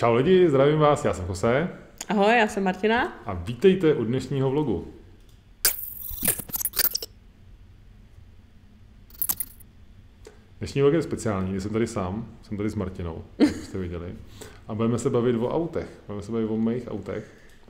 Čau lidi, zdravím vás, já jsem Jose. Ahoj, já jsem Martina. A vítejte u dnešního vlogu. Dnešní vlog je speciální, jsem tady sám, jsem tady s Martinou, jak jste viděli. A budeme se bavit o autech, budeme se bavit o mých autech.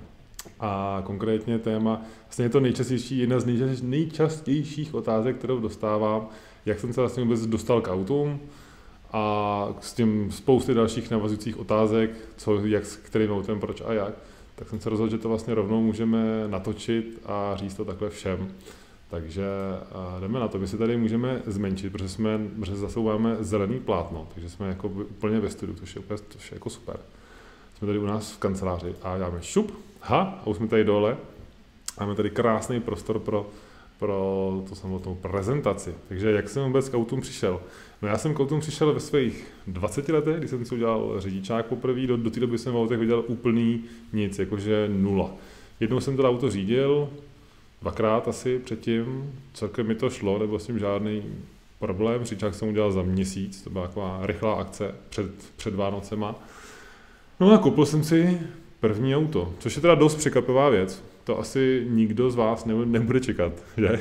A konkrétně téma, vlastně je to jedna z nejčastějších otázek, kterou dostávám, jak jsem se vlastně vůbec dostal k autům a s tím spousty dalších navazujících otázek, s kterým autem, proč a jak. Tak jsem se rozhodl, že to vlastně rovnou můžeme natočit a říct to takhle všem. Takže jdeme na to. My si tady můžeme zmenšit, protože zasouváme zelený plátno, takže jsme jako úplně ve studiu, což je jako super. Jsme tady u nás v kanceláři a dáme šup, a už jsme tady dole. Máme tady krásný prostor pro tu samotnou prezentaci. Takže jak jsem vůbec k autům přišel? No já jsem k autům přišel ve svých 20 letech, když jsem si udělal řidičák poprvé, do té doby jsem v autech viděl úplný nic, jakože nula. Jednou jsem to auto řídil, dvakrát asi předtím, celkem mi to šlo, nebyl s tím žádný problém, řidičák jsem udělal za měsíc, to byla taková rychlá akce před Vánocema. No a koupil jsem si první auto, což je teda dost překvapivá věc. To asi nikdo z vás nebude čekat, že?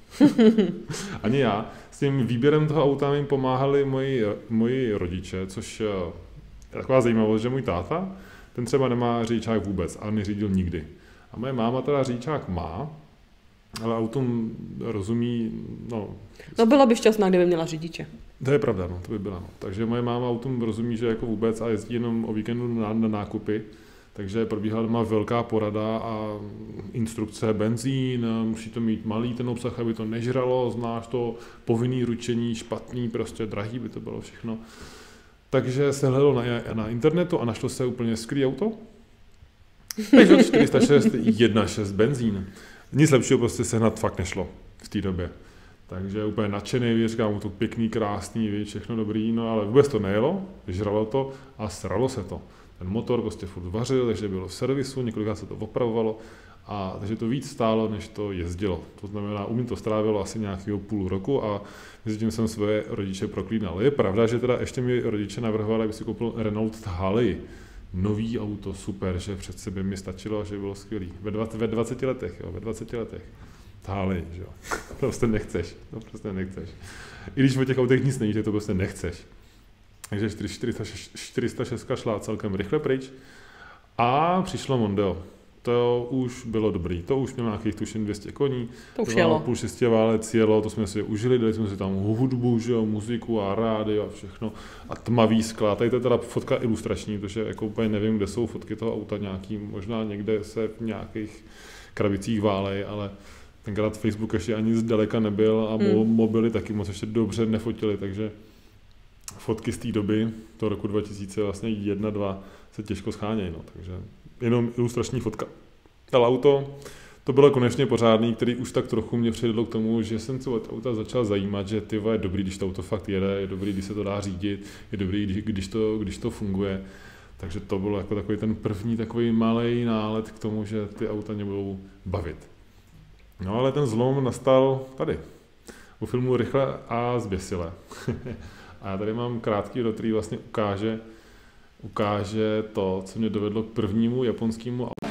Ani já. S tím výběrem toho auta mi pomáhali moji rodiče, což je taková zajímavost, že můj táta, ten třeba nemá řidičák vůbec a neřídil nikdy. A moje máma teda řidičák má, ale autům rozumí, no... No byla by šťastná, kdyby měla řidiče. To je pravda, no, to by byla. No. Takže moje máma autům rozumí, že jako vůbec a jezdí jenom o víkendu na nákupy. Takže probíhala doma velká porada a instrukce benzín, musí to mít malý ten obsah, aby to nežralo, znáš to, povinný ručení, špatný, prostě drahý by to bylo všechno. Takže se hledalo na internetu a našlo se úplně skvělý auto. Peugeot 406 1.6 benzín. Nic lepšího prostě sehnat fakt nešlo v té době. Takže úplně nadšený, říkám, to pěkný, krásný, všechno dobrý, no ale vůbec to nejelo, žralo to a sralo se to. Ten motor prostě furt vařil, takže bylo v servisu, několikrát se to opravovalo, a takže to víc stálo, než to jezdilo. To znamená, u mě to strávilo asi nějakého půl roku a mezi tím jsem své rodiče proklínal. Je pravda, že teda ještě mi rodiče navrhovali, aby si koupil Renault Thalii. Nový auto, super, že před sebe mi stačilo, že bylo skvělý. Ve 20 letech, jo, ve 20 letech. Thalii, že jo. To prostě nechceš, I když o těch autech nic nevíš, to prostě nechceš. Takže 406 šla celkem rychle pryč a přišlo Mondeo. To už bylo dobrý, to už mělo nějakých tuším 200 koní. To už jelo. Půl šestiválec jelo, to jsme si užili, dali jsme si tam hudbu, že jo, muziku a rádio a všechno. A tmavý skla, tady to je teda fotka ilustrační, protože jako úplně nevím, kde jsou fotky toho auta nějaký, možná někde se v nějakých krabicích válej, ale tenkrát Facebook ještě ani zdaleka nebyl a mobily taky moc ještě dobře nefotili, takže fotky z té doby, to roku 2001, 2 se těžko schánějí, no, takže jenom ilustrační fotka. Ale auto, to bylo konečně pořádný, který už tak trochu mě přivedlo k tomu, že jsem se od auta začal zajímat, že ty je dobrý, když to auto fakt jede, je dobrý, když se to dá řídit, je dobrý, když to funguje. Takže to bylo jako takový ten první takový malej nálet k tomu, že ty auta mě budou bavit. No ale ten zlom nastal tady, u filmu Rychle a zběsile. A já tady mám krátký video, který vlastně ukáže to, co mě dovedlo k prvnímu japonskému autu.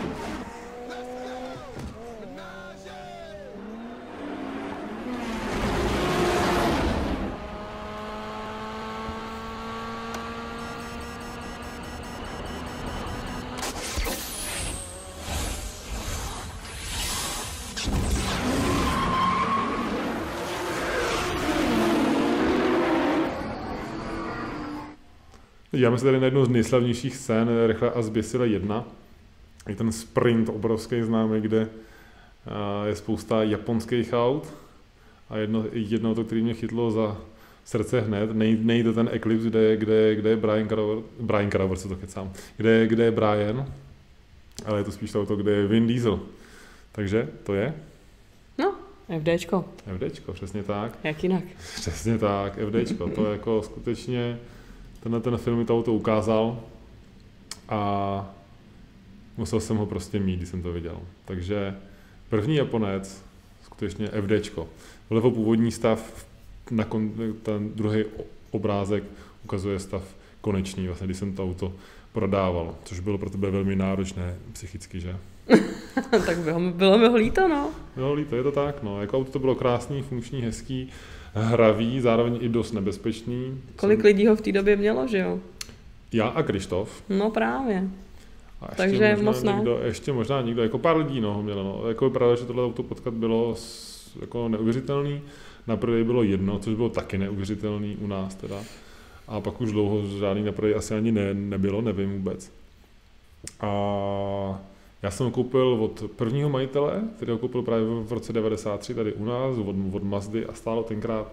Díváme se tady na jednu z nejslavnějších scén Rychle a zběsile 1. Je ten sprint obrovský známý, kde je spousta japonských aut a jedno to, který mě chytlo za srdce hned, nejde to ten Eclipse, kde je Brian Carver, co to kecám, kde je Brian, ale je to spíš to auto, kde je Vin Diesel. Takže to je? No, FDčko. FDčko, přesně tak. Jak jinak? Přesně tak, FDčko, to je jako skutečně... Ten film mi to auto ukázal a musel jsem ho prostě mít, když jsem to viděl. Takže první Japonec, skutečně FDčko. Vlevo původní stav, ten druhý obrázek ukazuje stav koneční, vlastně, když jsem to auto prodával, což bylo pro tebe velmi náročné psychicky, že? Tak bylo mi ho líto, no. Jo, líto, je to tak, no. Jako auto to bylo krásný, funkční, hezký, hravý, zároveň i dost nebezpečný. Kolik lidí ho v té době mělo, že jo? Já a Krištof. No právě. A ještě Takže možná moc ne. ještě možná někdo, jako pár lidí ho mělo. No. Jako je pravda, že tohle auto potkat bylo jako neuvěřitelný. Na prodej bylo jedno, což bylo taky neuvěřitelný u nás teda. A pak už dlouho žádný na prodej asi ani nebylo, nevím vůbec. A já jsem ho koupil od prvního majitele, který ho koupil právě v roce 93 tady u nás, od Mazdy a stálo tenkrát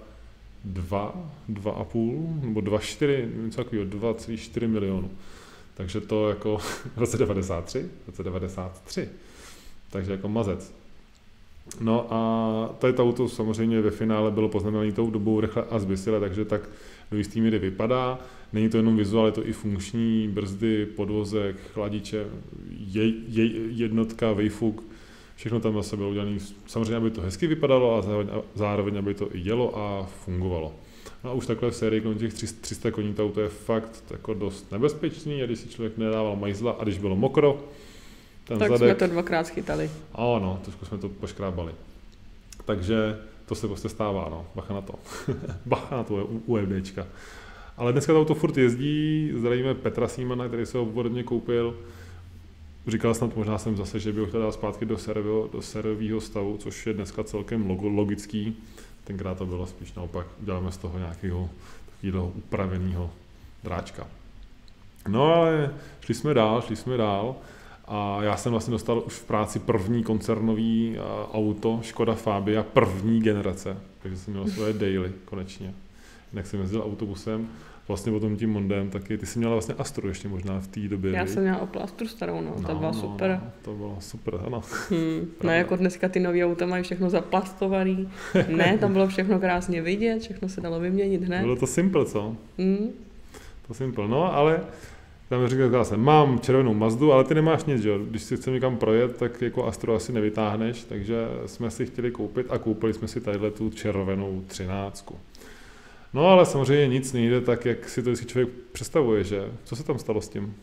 2,5 nebo 2,4, něco takového, 2,4 milionu. Takže to jako v roce 93. Takže jako mazec. No a tady to auto samozřejmě ve finále bylo poznamenané tou dobou rychle a zbysile, takže tak do jistý míry vypadá. Není to jenom vizuál, je to i funkční, brzdy, podvozek, chladiče, jednotka, vejfuk, všechno tam zase bylo udělané. Samozřejmě, aby to hezky vypadalo a zároveň, aby to i jelo a fungovalo. No a už takhle v sérii kolem těch 300 koní to auto je fakt jako dost nebezpečný a když si člověk nedával majzla a když bylo mokro, ten tak zadek, jsme to dvakrát schytali. Ano, trošku jsme to poškrábali. Takže to se prostě stává, no, bacha na to. Bacha na to UFDčka. Ale dneska to auto furt jezdí, zdravíme Petra Símana, který se ho ode mě koupil. Říkal snad možná jsem zase, že by ho chtěl dát zpátky do servisového stavu, což je dneska celkem logický. Tenkrát to bylo spíš naopak, děláme z toho nějakého takového upraveného dráčka. No ale šli jsme dál a já jsem vlastně dostal už v práci první koncernový auto, Škoda Fabia první generace, takže jsem měl svoje daily konečně. Jinak jsem jezdil autobusem, vlastně potom tím Mondem taky. Ty jsi měla vlastně Astru ještě možná v té době. Já jsem měla Opel Astru starou, no, ta byla super. No, to bylo super, ano. Ne, jako dneska ty nový auta mají všechno zaplastovaný. Ne, tam bylo všechno krásně vidět, všechno se dalo vyměnit hned. Bylo to simple, co? To simple, no, ale tam říkal jsem, mám červenou Mazdu, ale ty nemáš nic, že jo? Když si chceme někam projet, tak jako Astru asi nevytáhneš, takže jsme si chtěli koupit a koupili jsme si tadyhle tu červenou 13. No ale samozřejmě nic nejde tak, jak si to vždycky člověk představuje, že? Co se tam stalo s tím?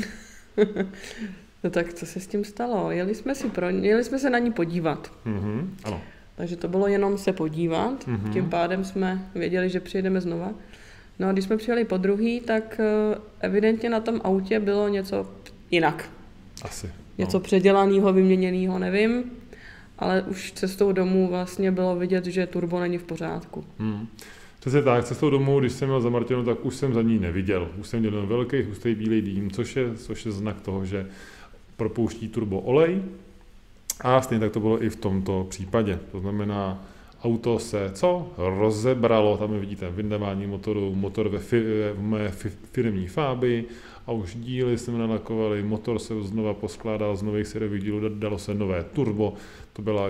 No tak co se s tím stalo? Jeli jsme se na ní podívat. Ano. Takže to bylo jenom se podívat, tím pádem jsme věděli, že přijedeme znova. No a když jsme přijeli po druhý, tak evidentně na tom autě bylo něco jinak. Asi. Něco předělaného, vyměněného, nevím, ale už cestou domů vlastně bylo vidět, že turbo není v pořádku. Přesně tak, cestou domů, když jsem měl za Martinu, tak už jsem za ní neviděl. Už jsem měl velký hustý bílej dým, což je znak toho, že propouští turbo olej. A stejně tak to bylo i v tomto případě. To znamená, auto se rozebralo, tam vidíte vyndávání motoru, motor v mé firmní Fabii a už díly jsme nalakovali, motor se znova poskládal z nových sériových dílů, dalo se nové turbo, to byla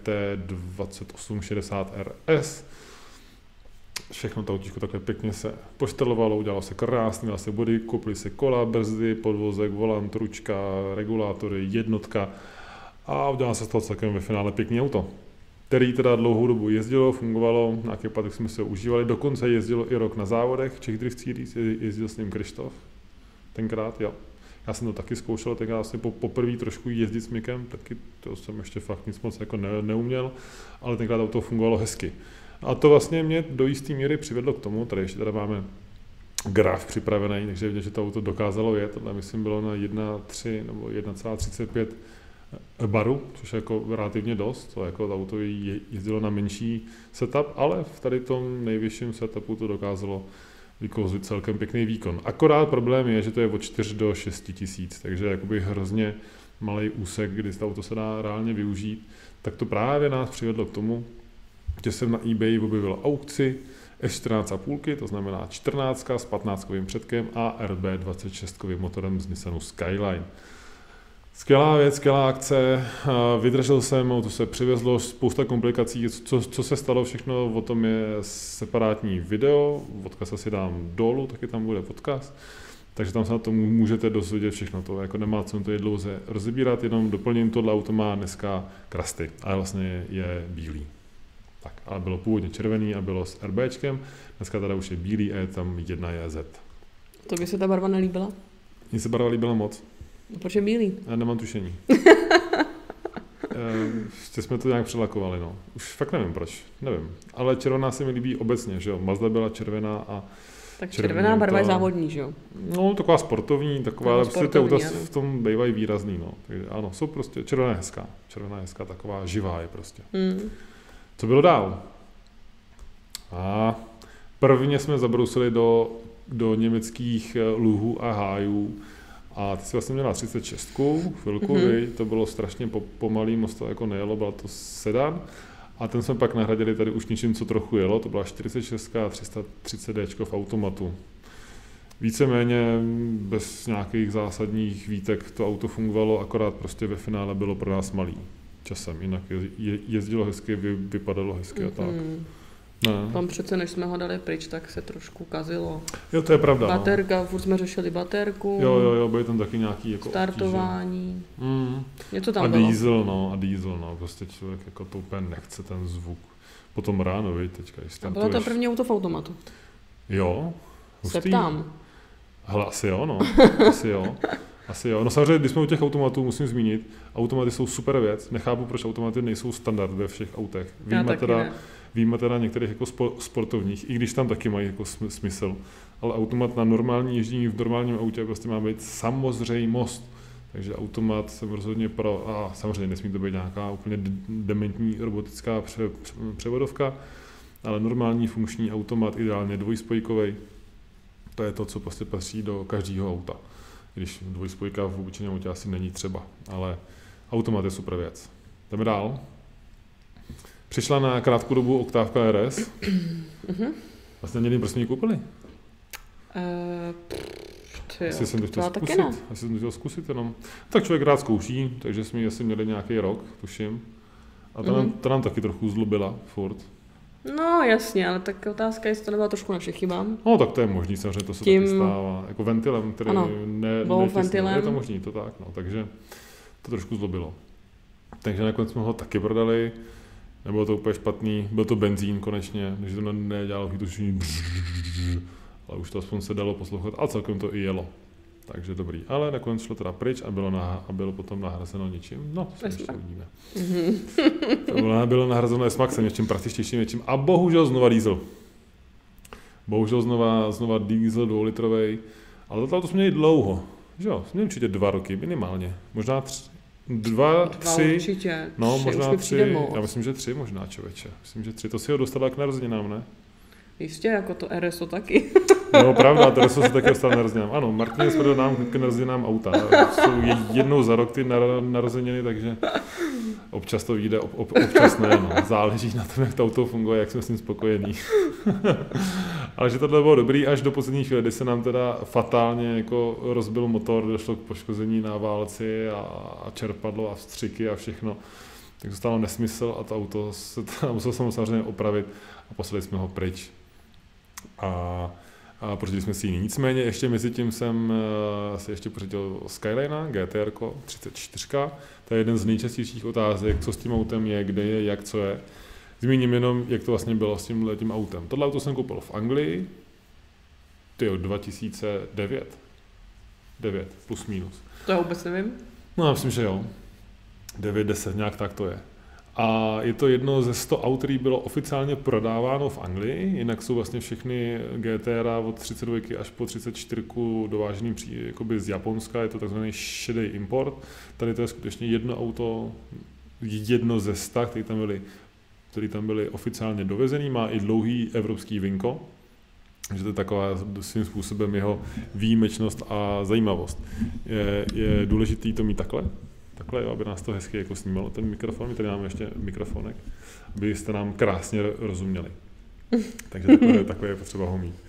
GT2860 RS. Všechno to autíčko takhle pěkně se poštelovalo, udělalo se krásně, měla se body, koupily se kola, brzdy, podvozek, volant, ručka, regulátory, jednotka a udělalo se z toho celkem ve finále pěkný auto, který teda dlouhou dobu jezdilo, fungovalo, nějaký patek jsme se užívali, dokonce jezdilo i rok na závodech, Czech Drift Series, jezdil s ním Krištof, tenkrát, jo. Já jsem to taky zkoušel, tenkrát vlastně poprvé trošku jezdit s Mikem, taky to jsem ještě fakt nic moc jako neuměl, ale tenkrát auto fungovalo hezky. A to vlastně mě do jisté míry přivedlo k tomu, tady ještě teda máme graf připravený, takže vidět, že to auto dokázalo jet, tohle myslím bylo na 1,3 nebo 1,35 baru, což je jako relativně dost, to jako to auto jezdilo na menší setup, ale v tady tom nejvyšším setupu to dokázalo vykouzlit celkem pěkný výkon. Akorát problém je, že to je od 4 do 6 tisíc, takže jakoby hrozně malý úsek, kdy to auto se dá reálně využít, tak to právě nás přivedlo k tomu, že jsem na eBay objevil aukci S14,5, to znamená 14 s 15kovým předkem a RB26kovým motorem z Nissanu Skyline. Skvělá věc, skvělá akce, vydržel jsem, to se přivezlo, spousta komplikací, co se stalo všechno, o tom je separátní video, odkaz asi dám dolů, taky tam bude odkaz, takže tam se na to můžete dozvědět všechno, to jako nemá co to je dlouze rozebírat, jenom doplním, tohle auto má dneska krasty, ale vlastně je bílý. Tak, ale bylo původně červený a bylo s RBčkem, dneska teda už je bílý a je tam 1 JZ. To by se ta barva nelíbila? Mně se barva líbila moc. Proč je bílý? Já nemám tušení. Ještě jsme to nějak přelakovali, no. Už fakt nevím proč, nevím. Ale červená se mi líbí obecně, že jo. Mazda byla červená a tak červená barva je závodní, že jo? No, taková sportovní, taková, ale prostě ty auta v tom bývají výrazný, no. Takže ano, jsou prostě, červená je hezká, taková živá je prostě. Co bylo dál? A prvně jsme zabrousili do německých luhů a hájů a ty jsi vlastně měla 36, chvilku, to bylo strašně pomalý, moc to jako nejelo, byla to sedan a ten jsme pak nahradili tady už něčím, co trochu jelo, to byla 46 a 330D v automatu. Víceméně bez nějakých zásadních výtek to auto fungovalo, akorát prostě ve finále bylo pro nás malý časem, jinak jezdilo hezky, vypadalo hezky a tak. Ne. Tam přece, než jsme ho dali pryč, tak se trošku kazilo. Jo, to je pravda. Baterka, furt jsme řešili baterku. Jo, byly tam taky nějaký jako startování. Něco tam a bylo. Diesel, prostě člověk jako to úplně nechce ten zvuk. Potom ráno, víš, teďka, když startuješ. A bylo to první auto v automatu. Jo. Se ptám. Hele, asi jo. No samozřejmě, když jsme u těch automatů, musím zmínit, automaty jsou super věc, nechápu, proč automaty nejsou standard ve všech autech. Víme teda některých jako sportovních, i když tam taky mají jako smysl, ale automat na normální ježdění v normálním autě prostě má být samozřejmost. Takže automat jsem rozhodně pro, a samozřejmě nesmí to být nějaká úplně dementní robotická převodovka, ale normální funkční automat, ideálně dvojspojkovej, to je to, co prostě patří do každého auta. Když dvojspojka v obyčejném autě asi není třeba, ale automat je super věc. Jdeme dál. Přišla na krátkou dobu Oktávka RS. Vlastně nevím, proč jsme ji koupili. Asi jsem to chtěl zkusit jenom. Tak člověk rád zkouší, takže jsme ji asi měli nějaký rok, tuším. A ta nám taky trochu zlobila furt. No jasně, ale tak otázka, jestli to nebyla trošku naše chyba. No tak to je možný, samozřejmě to se taky stává. Jako ventilem, který ventilem. Je to možný, to tak, no, takže to trošku zlobilo. Takže nakonec jsme ho taky prodali, nebylo to úplně špatný, byl to benzín konečně, takže to nedělalo vytušení, ale už to aspoň se dalo poslouchat a celkem to i jelo. Takže dobrý, ale nakonec šlo teda pryč a bylo potom nahrazeno něčím, no, to ještě uvidíme. Bylo nahrazeno S-Maxem, něčím praktičtějším, něčím a bohužel znova diesel. Znova diesel 2litrovej, ale to jsme měli dlouho, že jo, jsme měli určitě 2 roky minimálně, možná 3, určitě. No možná 3, já myslím, že 3 možná, člověče, myslím, že 3, to si ho dostala k narozeninám, ne? Jistě, jako to RSO taky. No pravda, to RSO se taky dostal k narozeninám. Ano, Martin spadl nám k narozeninám auta. Jsou jednou za rok ty narozeniny, takže občas to vyjde, občas ne. No. Záleží na tom, jak to auto funguje, jak jsme s ním spokojení. Ale že tohle bylo dobrý až do poslední chvíle, kdy se nám teda fatálně jako rozbil motor, došlo k poškození na válci a čerpadlo a vstřiky a všechno. Tak to stalo nesmysl a to auto se muselo samozřejmě opravit a poslali jsme ho pryč. A pořídili jsme si jiný. Nicméně ještě mezi tím jsem si ještě pořídil Skylina, GTR 34. To je jeden z nejčastějších otázek, co s tím autem je, kde je, jak, co je. Zmíním jenom, jak to vlastně bylo s tím autem. Tohle auto jsem koupil v Anglii, 2009. 9, plus minus. To já vůbec nevím. No, já myslím, že jo. 9, 10, nějak tak to je. A je to jedno ze 100 aut, který bylo oficiálně prodáváno v Anglii, jinak jsou vlastně všechny GTR od 32 až po 34 dovážený jakoby z Japonska, je to takzvaný šedý import. Tady to je skutečně jedno auto, jedno ze 100, který tam byly oficiálně dovezený, má i dlouhý evropský vinko, takže to je taková svým způsobem jeho výjimečnost a zajímavost. Je důležitý to mít takhle, aby nás to hezky jako snímalo, ten mikrofon, my tady máme ještě mikrofonek, abyste nám krásně rozuměli. Takže takové je potřeba ho mít.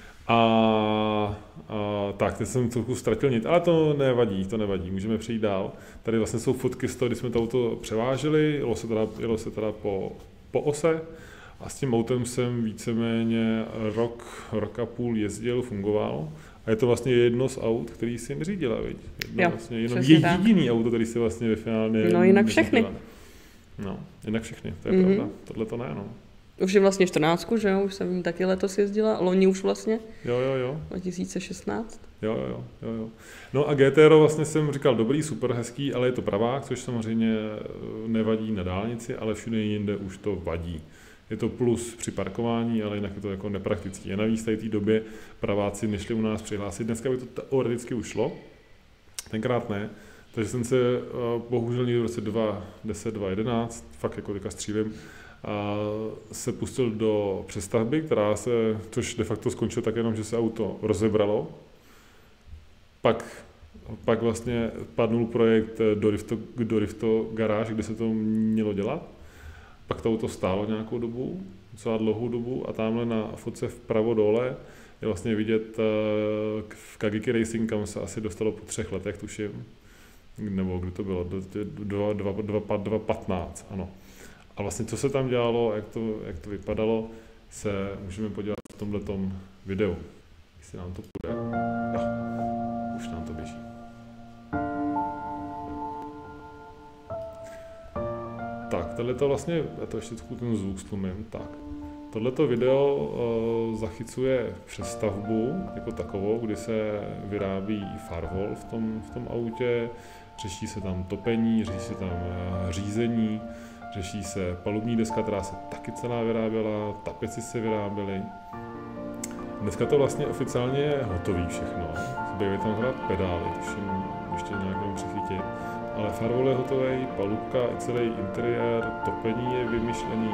Tak, teď jsem trochu ztratil nit, ale to nevadí, můžeme přejít dál. Tady vlastně jsou fotky z toho, kdy jsme to auto převáželi, jelo se teda po ose a s tím autem jsem víceméně rok a půl jezdil, fungoval. A je to vlastně jedno z aut, který si neřídila, viď? Vlastně jenom jediný auto, který si vlastně ve finále No jinak všechny. No, jinak všechny, to je pravda. Tohle to ne, no. Už je vlastně 14, že jo? Už jsem taky letos jezdila, loni už vlastně. Jo. 2016. Jo. No a GTR vlastně jsem říkal dobrý, super, hezký, ale je to pravák, což samozřejmě nevadí na dálnici, ale všude jinde už to vadí. Je to plus při parkování, ale jinak je to jako nepraktický. A navíc v té době praváci nešli u nás přihlásit. Dneska by to teoreticky už šlo, tenkrát ne. Takže jsem se bohužel někdy v roce 2010, 2011, fakt jako teďka střílím, se pustil do přestavby, což de facto skončilo tak jenom, že se auto rozebralo. Pak vlastně padnul projekt do Rifto garáž, kde se to mělo dělat. Pak to auto stálo nějakou dobu, docela dlouhou dobu, a tamhle na fotce vpravo dole je vlastně vidět v Kagiki Racing, kam se asi dostalo po 3 letech, tuším, nebo kdy to bylo, 2015, ano. A vlastně co se tam dělalo, jak to vypadalo, se můžeme podívat v tomhletom videu. Jestli nám to půjde. Už nám to běží. Tak, tohleto vlastně, já to ještě ten zvuk stlumím, tak. Tohleto video zachycuje přestavbu jako takovou, kdy se vyrábí firewall v tom autě, řeší se tam topení, řeší se tam řízení, řeší se palubní deska, která se taky celá vyráběla, tapici se vyráběly. Dneska to vlastně oficiálně je hotový všechno. Zbývají tam hrát pedály, tuším ještě nějak nevím přichytit. Ale firewall je hotový, palubka i celý interiér, topení je vymyšlený,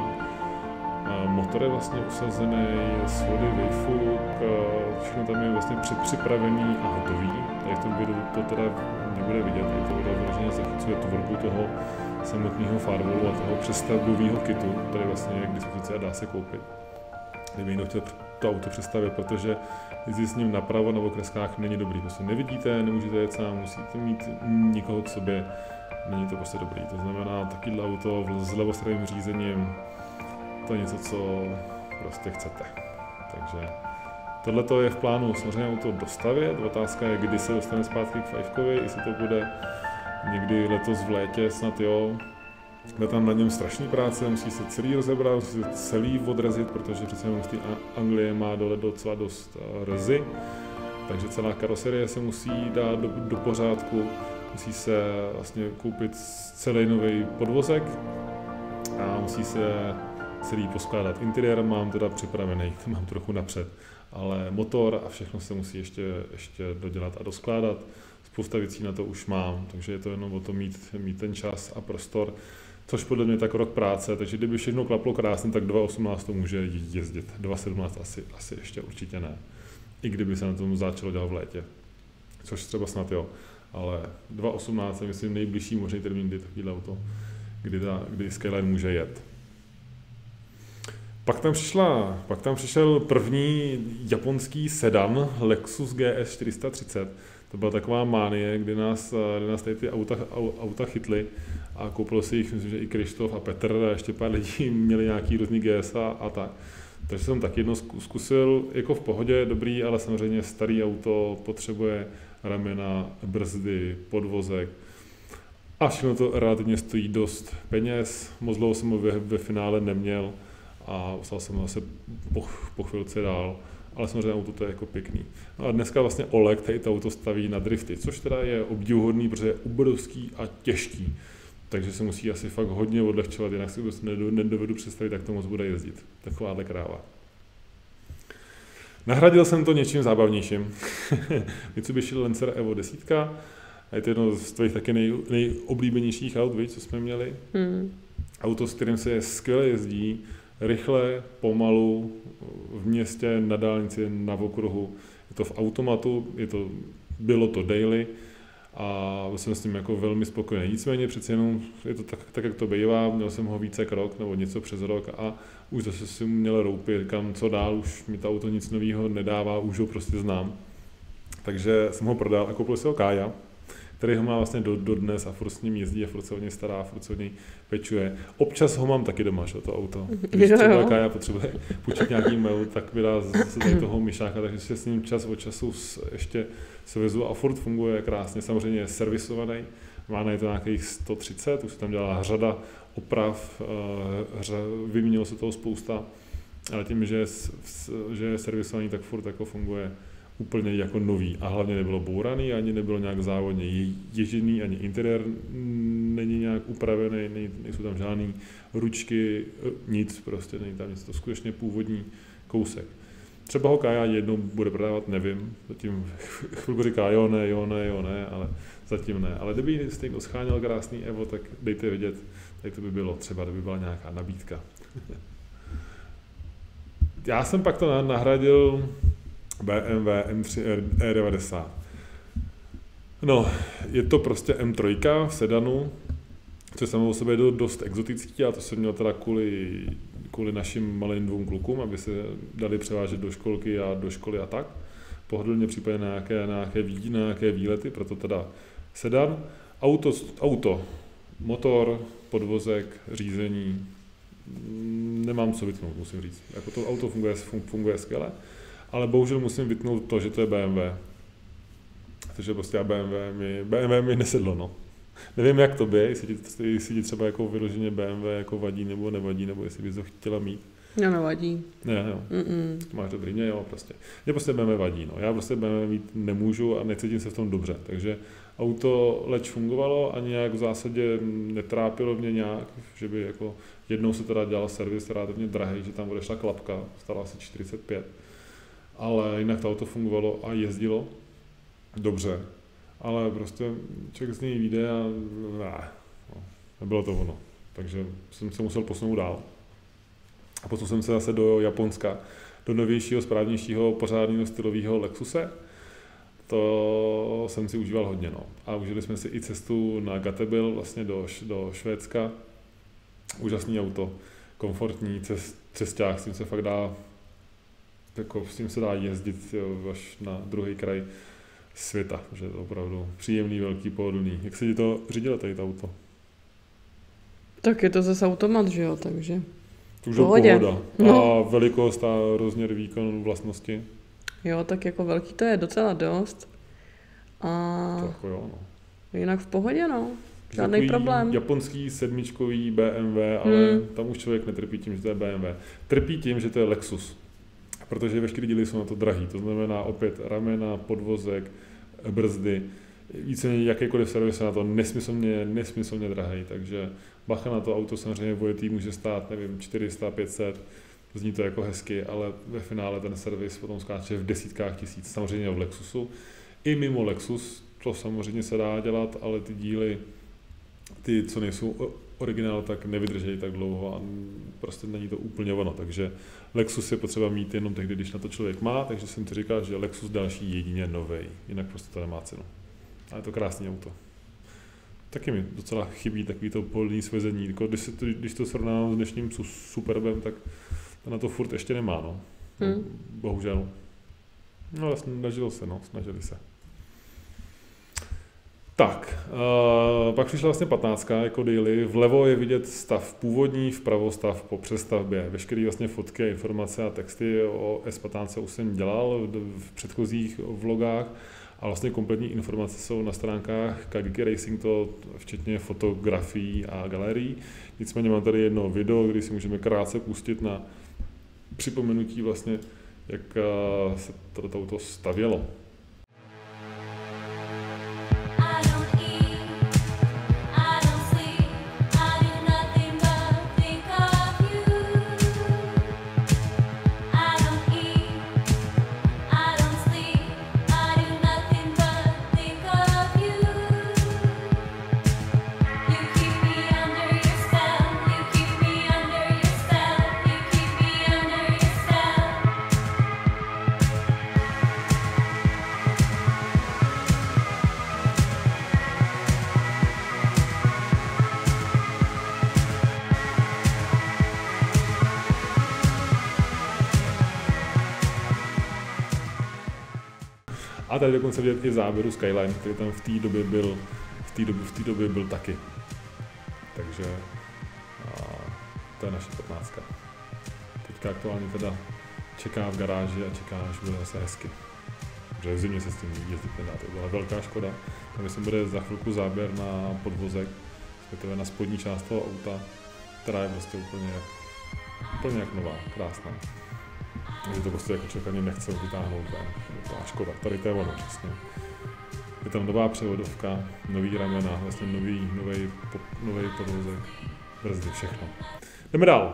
motor je vlastně usazený, svody, výfuk, všechno tam je vlastně předpřipravený a hotový. Tady v tom videu to teda nebude vidět, je to video vyloženě zachycuje tvorbu toho samotného firewallu a toho přestavbového kitu, který vlastně je k dispozici a dá se koupit. Kdyby někdo chtěl to auto přestavit, protože jezdit s ním napravo na okreskách není dobrý. Prostě nevidíte, nemůžete jet sám, musíte mít někoho k sobě, není to prostě dobrý. To znamená, takovýhle auto s levostranným řízením, to je něco, co prostě chcete. Takže tohle je v plánu samozřejmě auto dostavět. Otázka je, kdy se dostane zpátky k Fivekovi, jestli to bude někdy letos v létě, snad jo. Je tam na něm strašný práce, musí se celý rozebrat, musí se celý odrazit, protože přece jenom z té Anglie má dole docela dost rezy, takže celá karoserie se musí dát do pořádku, musí se vlastně koupit celý nový podvozek a musí se celý poskládat. Interiér mám teda připravený, to mám trochu napřed, ale motor a všechno se musí ještě dodělat a doskládat. Spousta věcí na to už mám, takže je to jenom o to mít ten čas a prostor, což podle mě tak rok práce, takže kdyby všechno klaplo krásně, tak 2018 to může jezdit, 2017 asi ještě určitě ne. I kdyby se na tom začalo dělat v létě, což třeba snad jo, ale 2018 je myslím nejbližší možný termín, kdy takovýhle auto, kdy Skyline může jet. Pak tam přišel první japonský sedan Lexus GS 430. To byla taková mánie, kdy nás tady ty auta chytly a koupilo si jich, myslím, že i Krištof a Petr a ještě pár lidí měli nějaký různý GS a tak. Takže jsem tak jedno zkusil, jako v pohodě, dobrý, ale samozřejmě starý auto potřebuje ramena, brzdy, podvozek a všechno to relativně stojí dost peněz. Moc dlouho jsem ho ve finále neměl a poslal jsem ho zase po chvilce dál. Ale samozřejmě auto to je jako pěkný. No a dneska vlastně Oleg tady to auto staví na drifty, což teda je obdivuhodný, protože je obrovský a těžký. Takže se musí asi fakt hodně odlehčovat, jinak si prostě nedovedu představit, jak to moc bude jezdit. Takováhle kráva. Nahradil jsem to něčím zábavnějším. Mitsubishi Lancer Evo 10. A je to jedno z tvých taky nejoblíbenějších aut, co jsme měli. Auto, s kterým se skvěle jezdí, rychle, pomalu, v městě, na dálnici, na okruhu. Je to v automatu, bylo to daily a jsem s tím jako velmi spokojený. Nicméně přeci jenom je to tak, jak to bývá, měl jsem ho více rok nebo něco přes rok a už zase si měl roupy, říkám, co dál, už mi to auto nic nového nedává, už ho prostě znám. Takže jsem ho prodal a koupil si ho Kája, který ho má vlastně do dnes a furt s ním jezdí a furt se o něj stará, furt se o něj pečuje. Občas ho mám taky doma, že, to auto. Když třeba Kája potřebuje půjčit nějaký mail, tak mi dá zase tady toho myšáka, takže se s ním čas od času ještě se vezu a furt funguje krásně. Samozřejmě je servisovaný, má na to nějakých 130, už se tam dělá řada oprav, vyměnilo se toho spousta, ale tím, že je servisovaný, tak furt jako funguje úplně jako nový a hlavně nebylo bouraný, ani nebylo nějak závodně ježený, ani interiér není nějak upravený, nejsou tam žádný ručky, nic prostě, není tam nic, to skutečně původní kousek. Třeba ho Kája jednou bude prodávat, nevím, zatím chvilku říká jo, ne, ale zatím ne. Ale kdyby jste scháněl krásný Evo, tak dejte vědět, jak to by bylo, třeba kdyby byla nějaká nabídka. Já jsem pak to nahradil BMW M3 E90. No, je to prostě M3 v sedanu, co je samo o sobě dost exotický, a to jsem měl teda kvůli našim malým 2 klukům, aby se dali převážet do školky a do školy a tak. Pohodlně případně na nějaké výlety, proto teda sedan. Auto, motor, podvozek, řízení, nemám co vytknout, musím říct. Jako to auto funguje skvěle, ale bohužel musím vytknout to, že to je BMW. Protože prostě BMW mi nesedlo, no. Nevím, jak to by, jestli ti třeba jako vyloženě BMW jako vadí nebo nevadí, nebo jestli bys to chtěla mít. No, nevadí. Ne, jo. To máš dobrý, ne, jo, prostě. Mě prostě BMW vadí, no. Já prostě BMW mít nemůžu a necítím se v tom dobře, takže auto leč fungovalo a nějak v zásadě netrápilo mě nějak, že by jako jednou se teda dělal servis relativně drahý, že tam odešla klapka, stála asi 45, ale jinak to auto fungovalo a jezdilo dobře, ale prostě člověk z něj vyjde a nebylo to ono, takže jsem se musel posunout dál. A potom jsem se zase do Japonska, do novějšího, správnějšího, pořádného stylového Lexuse. To jsem si užíval hodně, no. A užili jsme si i cestu na Gatebil, vlastně do Švédska. Úžasný auto, komfortní cesták, s tím se fakt dá, jako s tím se dá jezdit až na druhý kraj světa, že je to opravdu příjemný, velký, pohodlný. Jak se ti to řídilo, tady to auto? Tak je to zase automat, že jo, takže to už je pohoda. No. A velikost a rozměr, výkon, vlastnosti? Jo, tak jako velký to je docela dost. A tak jo, no. Jinak v pohodě, no. Žádný problém. Japonský sedmičkový BMW, ale tam už člověk netrpí tím, že to je BMW. Trpí tím, že to je Lexus. Protože veškeré díly jsou na to drahý. To znamená opět ramena, podvozek, brzdy. Víceméně jakýkoliv servis je na to nesmyslně drahý. Takže bacha na to auto samozřejmě vojetý může stát, nevím, 400, 500. Zní to jako hezky, ale ve finále ten servis potom skáče v desítkách tisíc. Samozřejmě v Lexusu. I mimo Lexus to samozřejmě se dá dělat, ale ty díly, ty, co nejsou originál, tak nevydržejí tak dlouho a prostě není to úplně ono. Takže Lexus je potřeba mít jenom tehdy, když na to člověk má, takže jsem ti říkal, že Lexus další jedině novej, jinak prostě to nemá cenu. A je to krásný auto. Taky mi docela chybí takový to polní svezení. Když to srovnám s dnešním Superbem, tak to na to furt ještě nemá, no. Bohužel. No ale snažili se. Tak, pak přišla vlastně 15, jako daily. Vlevo je vidět stav původní, vpravo stav po přestavbě. Veškeré vlastně fotky, informace a texty o S15 už jsem dělal v předchozích vlogách a vlastně kompletní informace jsou na stránkách Kageki Racing, to včetně fotografií a galerií. Nicméně mám tady jedno video, kdy si můžeme krátce pustit na připomenutí vlastně, jak se toto auto stavělo. A tady dokonce vidět i záběru Skyline, který tam v té době byl taky. Takže to je naše 15. Teďka aktuálně teda čeká v garáži a čeká, až bude zase hezky. Protože v zimě se s tím jezdit nedá, to byla velká škoda. Tam myslím, bude za chvilku záběr na podvozek, to je na spodní část toho auta, která je prostě úplně jak nová, krásná. Takže to prostě jako člověk ani nechce vytáhnout ven. To je škoda, tady to je ono přesně. Je tam nová převodovka, nový ramena, vlastně nový podvozek, brzdy, všechno. Jdeme dál.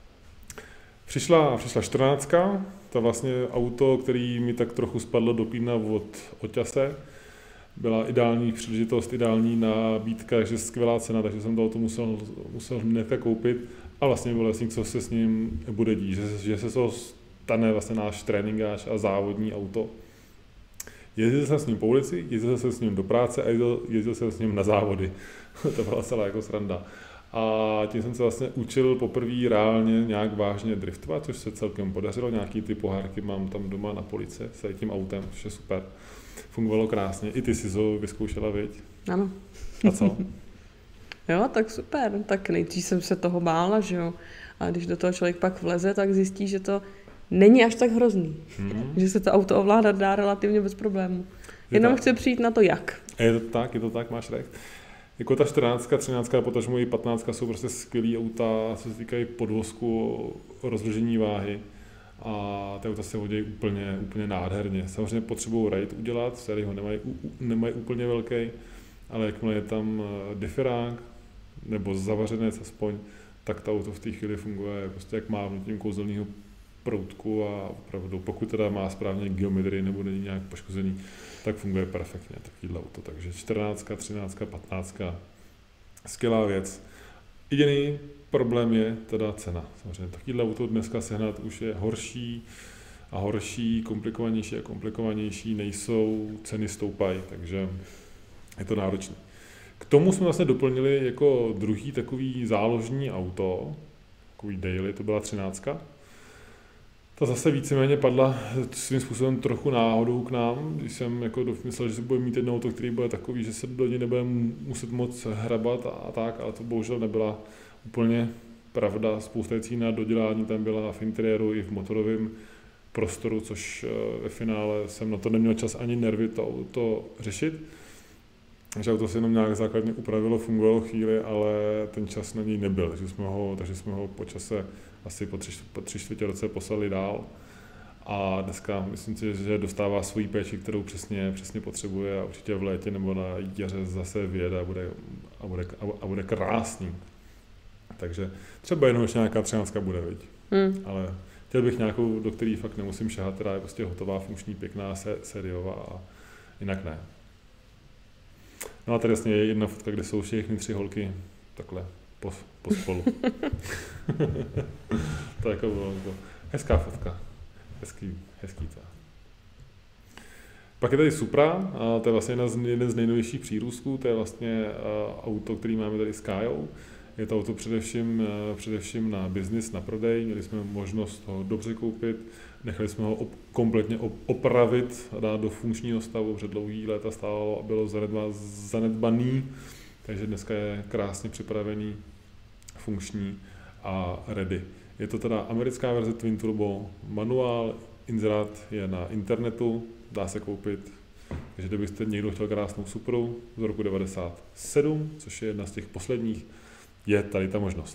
Přišla 14, to vlastně auto, který mi tak trochu spadlo do klína od oťase. Byla ideální příležitost, ideální nabídka, takže skvělá cena, takže jsem to auto musel hned koupit. A vlastně bylo jasný, co se s ním bude dít, že se to stane vlastně náš tréninkář a závodní auto. Jezdil jsem s ním po ulici, jezdil jsem s ním do práce a jezdil jsem s ním na závody. To byla celá jako sranda. A tím jsem se vlastně učil poprvé reálně nějak vážně driftovat, což se celkem podařilo. Nějaký ty pohárky mám tam doma na polici s tím autem, což je super. Fungovalo krásně. I ty jsi to vyzkoušela, viď? Ano. A co? Jo, tak super. Tak nejdřív jsem se toho bála, že jo. A když do toho člověk pak vleze, tak zjistí, že to není až tak hrozný. Že se to auto ovládat dá relativně bez problémů. Jenom chci přijít na to jak. Je to tak, máš recht. Jako ta 14, 13 a potažmo i 15 jsou prostě skvělý auta, co se týkají podvozku, rozložení váhy. A ty auta se vodějí úplně nádherně. Samozřejmě potřebují raid udělat, sérii ho nemají úplně velký, ale jakmile je tam diferák nebo zavařenec aspoň, tak to auto v té chvíli funguje prostě jak mávnutím kouzelného proutku a opravdu, pokud teda má správně geometrii nebo není nějak poškozený, tak funguje perfektně takovýhle auto. Takže 14, 13, 15, skvělá věc. Jediný problém je teda cena. Samozřejmě takovýhle auto dneska sehnat už je horší a horší, komplikovanější a komplikovanější, nejsou, ceny stoupají, takže je to náročné. K tomu jsme vlastně doplnili jako druhý takový záložní auto, takový daily, to byla 13. Ta zase víceméně padla svým způsobem trochu náhodou k nám, když jsem jako myslel, že se bude mít jedno auto, který bude takový, že se do něj nebude muset moc hrabat a tak, ale to bohužel nebyla úplně pravda. Spousta věcí na dodělání tam byla v interiéru i v motorovém prostoru, což ve finále jsem na to neměl čas ani nervy to řešit. Takže auto se jenom nějak základně upravilo, fungovalo chvíli, ale ten čas na něj nebyl, takže jsme ho po čase asi po 3/4 roce poslali dál. A dneska myslím si, že dostává svoji péči, kterou přesně potřebuje a určitě v létě nebo na jaře zase vyjede a bude krásný. Takže třeba jenom ještě nějaká 13 bude, viď? Ale chtěl bych nějakou, do který fakt nemusím šahat, která je prostě hotová, funkční, pěkná, sériová a jinak ne. No a tady jasně je jedna fotka, kde jsou všechny 3 holky takhle pospolu. To jako bylo hezká fotka. Hezký to. Pak je tady Supra, a to je vlastně jeden z nejnovějších přírůstků, to je vlastně auto, který máme tady s Kájou. Je to auto především na biznis, na prodej, měli jsme možnost ho dobře koupit, nechali jsme ho kompletně opravit a dát do funkčního stavu, protože dlouhý léta stálo a bylo zanedbaný, takže dneska je krásně připravený, funkční a ready. Je to teda americká verze Twin Turbo, manuál, inzerát je na internetu, dá se koupit, takže kdybyste někdo chtěl krásnou Supru z roku 97, což je jedna z těch posledních, je tady ta možnost.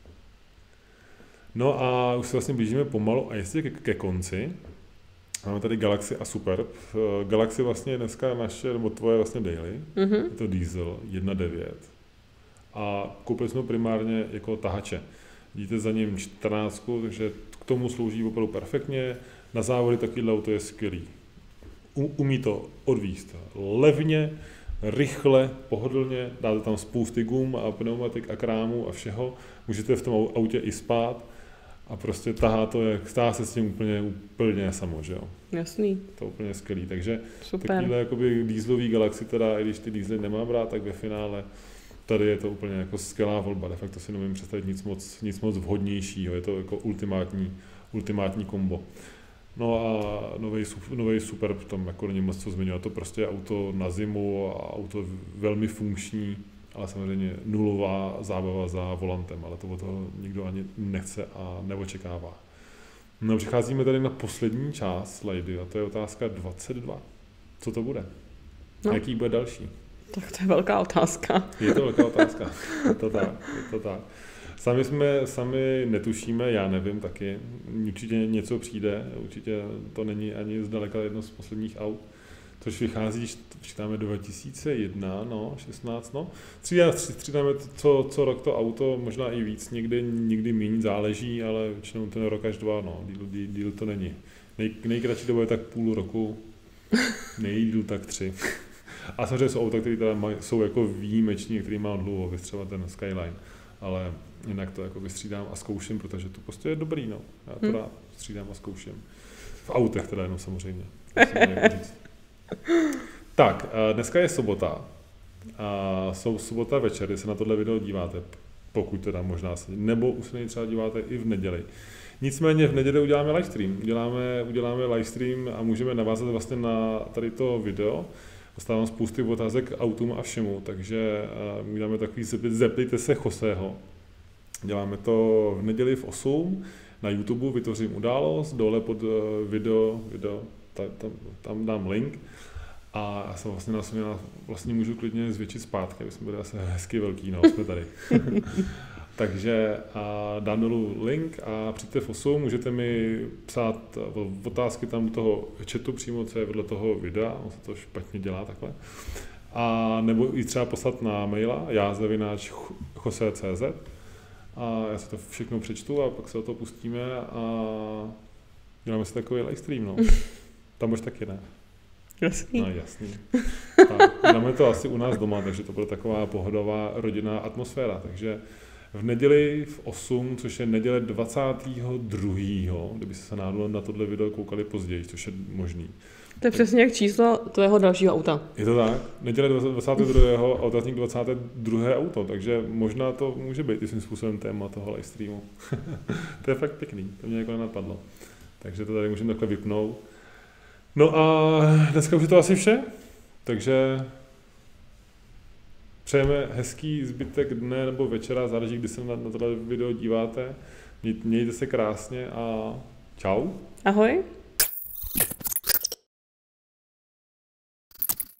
No a už se vlastně blížíme pomalu a jestli ke konci. Máme tady Galaxy a Superb. Galaxy vlastně je dneska naše, nebo tvoje vlastně daily. Je to diesel 1.9. A koupili jsme ho primárně jako tahače. Vidíte za ním 14, takže k tomu slouží opravdu perfektně. Na závody takovýhle auto je skvělý. Umí to odvízt levně, rychle, pohodlně, dáte tam spousty gum a pneumatik a krámu a všeho. Můžete v tom autě i spát a prostě tahá se s tím úplně samo, že jo. Jasný. To je úplně skvělý, takže super. Takovýhle jakoby dieselový Galaxy, teda i když ty diesely nemá brát, tak ve finále tady je to úplně jako skvělá volba, de facto si nemůžu představit nic moc vhodnějšího, je to jako ultimátní kombo. No a nový super, tam jako není moc co zmiňovat, to prostě je auto na zimu a auto velmi funkční, ale samozřejmě nulová zábava za volantem, ale to od toho nikdo ani nechce a neočekává. No, přicházíme tady na poslední část slajdy a to je otázka 22. Co to bude? No. Jaký bude další? Tak to je velká otázka. Je to velká otázka, je to tak. Sami netušíme, já nevím taky, určitě něco přijde, určitě to není ani zdaleka jedno z posledních aut, což vychází, když počítáme 2001, 16, střídáme co rok to auto, možná i víc, někdy méně záleží, ale většinou ten rok až 2, díl to není. Nejkratší doba je tak půl roku, nejdíl tak 3. A samozřejmě jsou auta, které jsou jako výjimeční, který má dlouho, třeba ten Skyline, ale jinak to jako vystřídám a zkouším, protože to prostě je dobrý, no. Já to rád střídám a zkouším. V autech teda jenom samozřejmě. Tak, dneska je sobota. Sobota večer, kdy se na tohle video díváte, pokud teda možná se, nebo už se třeba díváte i v neděli. Nicméně v neděli uděláme livestream. Uděláme livestream a můžeme navázat vlastně na tady to video. Dostávám spousty otázek k autům a všemu, takže uděláme takový zeptejte se Joseho. Děláme to v neděli v 8 na YouTube, vytvořím událost, dole pod video tam dám link a já jsem vlastně můžu klidně zvětšit zpátky, aby jsme byli asi hezky velký, no, jsme tady. Takže dám dolů link a přijďte v 8, můžete mi psát otázky tam do toho chatu přímo, co je vedle toho videa, on se to špatně dělá takhle. A nebo i třeba poslat na maila jose@jose.cz a já si to všechno přečtu a pak se o to pustíme a děláme si takový livestream, no. Tam už taky ne. Jasný. No, jasný. Tak, dáme to asi u nás doma, takže to bude taková pohodová rodinná atmosféra, takže v neděli v 8, což je neděle 22. Kdyby se náhodou na tohle video koukali později, což je možný. To je přesně jak číslo tvého dalšího auta. Je to tak? Neděle 22. a otazník 22. auto, takže možná to může být i svým způsobem téma toho livestreamu. To je fakt pěkný, to mě jako nenapadlo. Takže to tady můžeme takhle vypnout. No a dneska už je to asi vše, takže přejeme hezký zbytek dne nebo večera, záleží, kdy se na tohle video díváte. Mějte se krásně a čau. Ahoj.